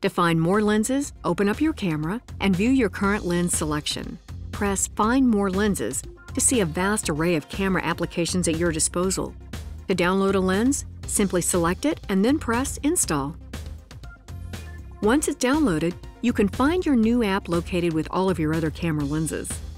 To find more lenses, open up your camera and view your current lens selection. Press Find More Lenses to see a vast array of camera applications at your disposal. To download a lens, simply select it and then press Install. Once it's downloaded, you can find your new app located with all of your other camera lenses.